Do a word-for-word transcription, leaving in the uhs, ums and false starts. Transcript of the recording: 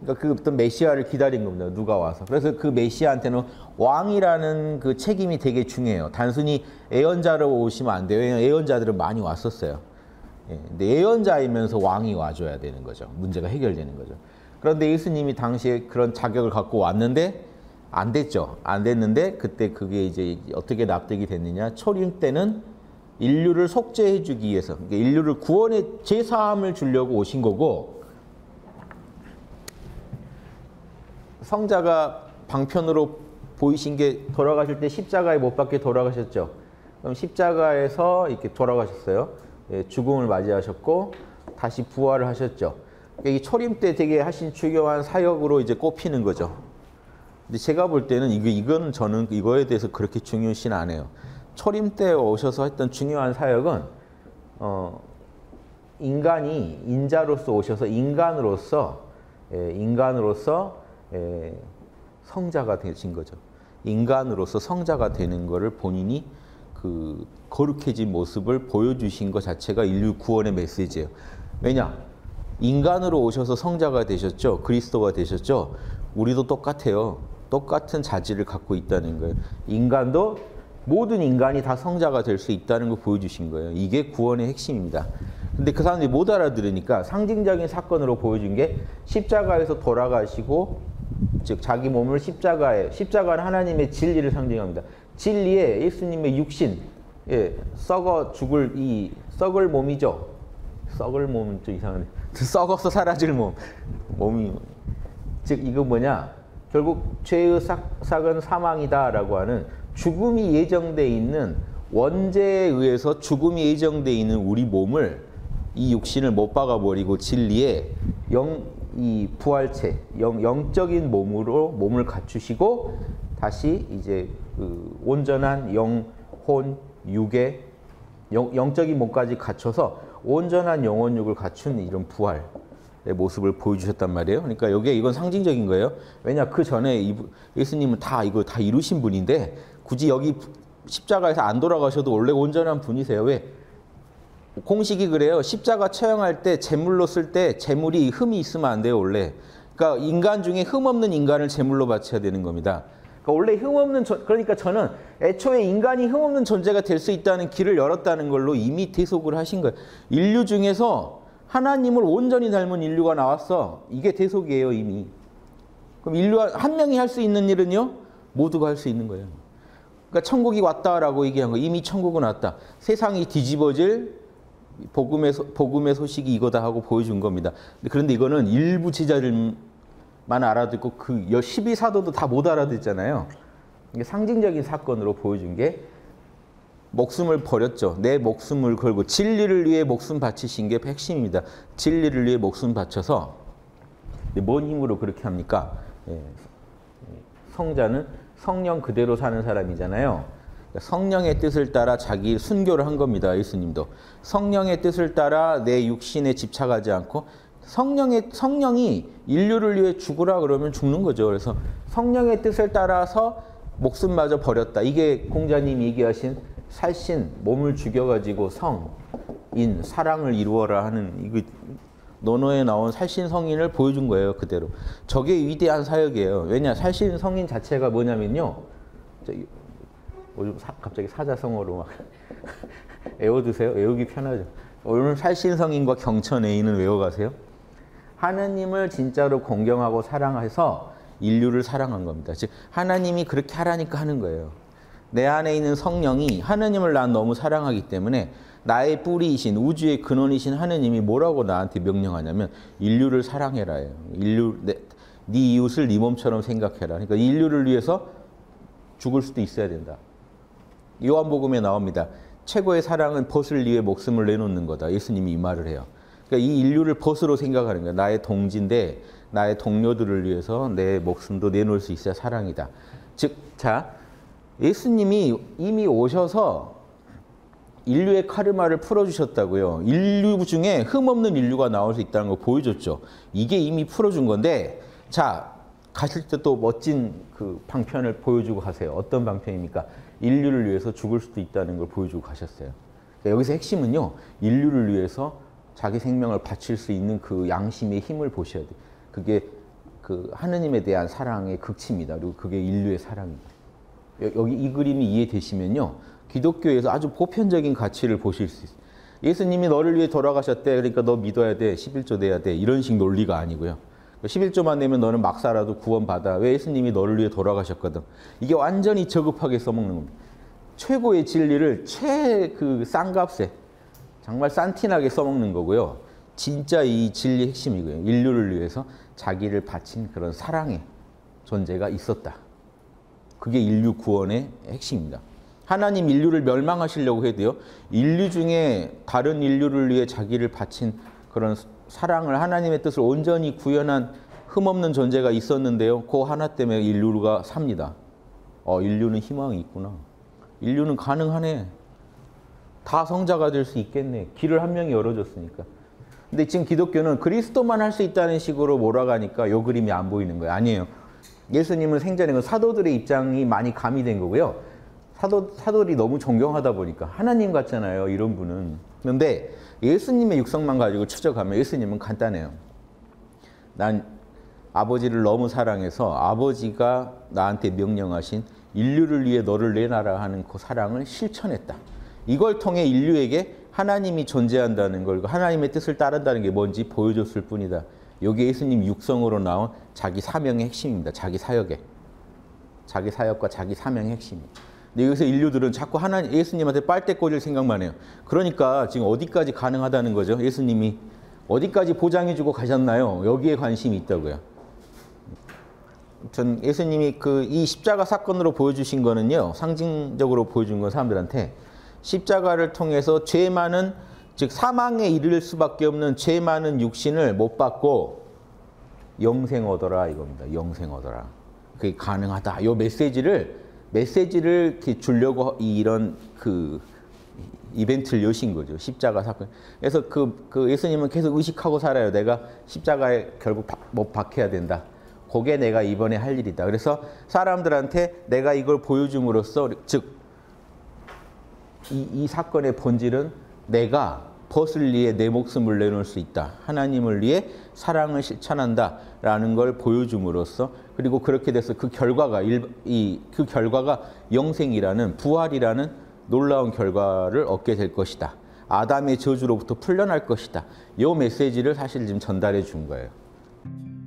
그러니까 그 어떤 메시아를 기다린 겁니다. 누가 와서. 그래서 그 메시아한테는 왕이라는 그 책임이 되게 중요해요. 단순히 예언자로 오시면 안 돼요. 왜냐하면 예언자들은 많이 왔었어요. 예, 근데 예언자이면서 왕이 와줘야 되는 거죠. 문제가 해결되는 거죠. 그런데 예수님이 당시에 그런 자격을 갖고 왔는데 안 됐죠. 안 됐는데 그때 그게 이제 어떻게 납득이 됐느냐. 초림 때는 인류를 속죄해 주기 위해서, 그러니까 인류를 구원의 제사함을 주려고 오신 거고, 성자가 방편으로 보이신 게 돌아가실 때 십자가에 못 박혀 돌아가셨죠. 그럼 십자가에서 이렇게 돌아가셨어요. 예, 죽음을 맞이하셨고 다시 부활을 하셨죠. 그러니까 이 초림 때 되게 하신 중요한 사역으로 이제 꼽히는 거죠. 근데 제가 볼 때는 이거 이건 저는 이거에 대해서 그렇게 중요시는 안 해요. 초림 때 오셔서 했던 중요한 사역은 어, 인간이 인자로서 오셔서 인간으로서 예, 인간으로서 예, 성자가 되신 거죠. 인간으로서 성자가 되는 것을 본인이 그 거룩해진 모습을 보여주신 것 자체가 인류 구원의 메시지예요. 왜냐? 인간으로 오셔서 성자가 되셨죠. 그리스도가 되셨죠. 우리도 똑같아요. 똑같은 자질을 갖고 있다는 거예요. 인간도 모든 인간이 다 성자가 될 수 있다는 걸 보여주신 거예요. 이게 구원의 핵심입니다. 근데 그 사람들이 못 알아들으니까 상징적인 사건으로 보여준 게 십자가에서 돌아가시고, 즉 자기 몸을 십자가에, 십자가는 하나님의 진리를 상징합니다. 진리에 예수님의 육신, 예, 썩어 죽을 이 썩을 몸이죠. 썩을 몸은 좀 이상한데 썩어서 사라질 몸, 몸이, 즉 이거 뭐냐? 결국 죄의 싹, 싹은 사망이다라고 하는 죽음이 예정돼 있는, 원죄에 의해서 죽음이 예정돼 있는 우리 몸을, 이 육신을 못 박아버리고 진리에 영, 이 부활체, 영, 영적인 몸으로 몸을 갖추시고 다시 이제 그 온전한 영, 혼, 육의 영, 영적인 몸까지 갖춰서 온전한 영혼육을 갖춘 이런 부활의 모습을 보여주셨단 말이에요. 그러니까 여기에 이건 상징적인 거예요. 왜냐, 그 전에 예수님은 다 이거 다 이루신 분인데 굳이 여기 십자가에서 안 돌아가셔도 원래 온전한 분이세요. 왜? 공식이 그래요. 십자가 처형할 때 제물로 쓸 때 제물이 흠이 있으면 안 돼요, 원래. 그러니까 인간 중에 흠 없는 인간을 제물로 바쳐야 되는 겁니다. 그러니까 원래 흠 없는, 그러니까 저는 애초에 인간이 흠 없는 존재가 될 수 있다는 길을 열었다는 걸로 이미 대속을 하신 거예요. 인류 중에서 하나님을 온전히 닮은 인류가 나왔어. 이게 대속이에요, 이미. 그럼 인류가 한 명이 할 수 있는 일은요? 모두가 할 수 있는 거예요. 그러니까 천국이 왔다라고 얘기한 거, 이미 천국은 왔다. 세상이 뒤집어질 복음의, 복음의 소식이 이거다 하고 보여준 겁니다. 그런데 이거는 일부 제자들만 알아듣고 그 십이 사도도 다 못 알아듣잖아요. 이게 상징적인 사건으로 보여준 게 목숨을 버렸죠. 내 목숨을 걸고 진리를 위해 목숨 바치신 게 핵심입니다. 진리를 위해 목숨 바쳐서 뭔 힘으로 그렇게 합니까? 성자는 성령 그대로 사는 사람이잖아요. 성령의 뜻을 따라 자기 순교를 한 겁니다. 예수님도. 성령의 뜻을 따라 내 육신에 집착하지 않고, 성령의, 성령이 인류를 위해 죽으라 그러면 죽는 거죠. 그래서 성령의 뜻을 따라서 목숨마저 버렸다. 이게 공자님이 얘기하신 살신, 몸을 죽여가지고 성, 인, 사랑을 이루어라 하는 이거 논어에 나온 살신 성인을 보여준 거예요. 그대로. 저게 위대한 사역이에요. 왜냐? 살신 성인 자체가 뭐냐면요. 저기, 요즘 사, 갑자기 사자성어로 막 외워두세요. 외우기 편하죠. 오늘 살신성인과 경천애인은 외워가세요. 하느님을 진짜로 공경하고 사랑해서 인류를 사랑한 겁니다. 즉 하나님이 그렇게 하라니까 하는 거예요. 내 안에 있는 성령이 하느님을 난 너무 사랑하기 때문에 나의 뿌리이신, 우주의 근원이신 하느님이 뭐라고 나한테 명령하냐면 인류를 사랑해라예요. 인류, 내, 네 이웃을 네 몸처럼 생각해라. 그러니까 인류를 위해서 죽을 수도 있어야 된다. 요한복음에 나옵니다. 최고의 사랑은 벗을 위해 목숨을 내놓는 거다. 예수님이 이 말을 해요. 그러니까 이 인류를 벗으로 생각하는 거예요. 나의 동지인데 나의 동료들을 위해서 내 목숨도 내놓을 수 있어야 사랑이다. 즉, 자, 예수님이 이미 오셔서 인류의 카르마를 풀어주셨다고요. 인류 중에 흠없는 인류가 나올 수 있다는 걸 보여줬죠. 이게 이미 풀어준 건데, 자, 가실 때 또 멋진 그 방편을 보여주고 가세요. 어떤 방편입니까? 인류를 위해서 죽을 수도 있다는 걸 보여주고 가셨어요. 그러니까 여기서 핵심은요, 인류를 위해서 자기 생명을 바칠 수 있는 그 양심의 힘을 보셔야 돼요. 그게 그 하느님에 대한 사랑의 극치입니다. 그리고 그게 인류의 사랑입니다. 여기 이 그림이 이해되시면요. 기독교에서 아주 보편적인 가치를 보실 수 있어요. 예수님이 너를 위해 돌아가셨대. 그러니까 너 믿어야 돼. 십일조 내야 돼. 이런 식 논리가 아니고요. 십일조만 내면 너는 막 살아도 구원받아. 왜? 예수님이 너를 위해 돌아가셨거든. 이게 완전히 저급하게 써먹는 겁니다. 최고의 진리를 최 그 싼 값에 정말 싼티나게 써먹는 거고요. 진짜 이 진리 핵심이고요. 인류를 위해서 자기를 바친 그런 사랑의 존재가 있었다. 그게 인류 구원의 핵심입니다. 하나님 인류를 멸망하시려고 해도요. 인류 중에 다른 인류를 위해 자기를 바친 그런 사랑을 하나님의 뜻을 온전히 구현한 흠없는 존재가 있었는데요. 그 하나 때문에 인류가 삽니다. 어, 인류는 희망이 있구나. 인류는 가능하네. 다 성자가 될 수 있겠네. 길을 한 명이 열어줬으니까. 근데 지금 기독교는 그리스도만 할 수 있다는 식으로 몰아가니까 요 그림이 안 보이는 거예요. 아니에요. 예수님은 생전에 사도들의 입장이 많이 가미된 거고요. 사도, 사도들이 너무 존경하다 보니까 하나님 같잖아요. 이런 분은. 그런데 예수님의 육성만 가지고 추적하면 예수님은 간단해요. 난 아버지를 너무 사랑해서 아버지가 나한테 명령하신 인류를 위해 너를 내놔라 하는 그 사랑을 실천했다. 이걸 통해 인류에게 하나님이 존재한다는 걸, 하나님의 뜻을 따른다는 게 뭔지 보여줬을 뿐이다. 이게 예수님 육성으로 나온 자기 사명의 핵심입니다. 자기 사역의. 자기 사역과 자기 사명의 핵심입니다. 근데 여기서 인류들은 자꾸 하나님, 예수님한테 빨대 꽂을 생각만 해요. 그러니까 지금 어디까지 가능하다는 거죠? 예수님이 어디까지 보장해주고 가셨나요? 여기에 관심이 있다고요. 전 예수님이 그 이 십자가 사건으로 보여주신 거는요, 상징적으로 보여준 건 사람들한테 십자가를 통해서 죄 많은, 즉 사망에 이를 수밖에 없는 죄 많은 육신을 못 받고 영생 얻어라 이겁니다. 영생 얻어라. 그게 가능하다. 이 메시지를 메시지를 이렇게 주려고 이런 그 이벤트를 여신 거죠. 십자가 사건. 그래서 그, 그 예수님은 계속 의식하고 살아요. 내가 십자가에 결국 못 박혀야 된다. 그게 내가 이번에 할 일이다. 그래서 사람들한테 내가 이걸 보여줌으로써, 즉 이, 이 사건의 본질은 내가 벗을 위해 내 목숨을 내놓을 수 있다. 하나님을 위해 사랑을 실천한다라는 걸 보여줌으로써, 그리고 그렇게 돼서 그 결과가 일, 이, 그 결과가 영생이라는, 부활이라는 놀라운 결과를 얻게 될 것이다. 아담의 저주로부터 풀려날 것이다. 이 메시지를 사실 지금 전달해 준 거예요.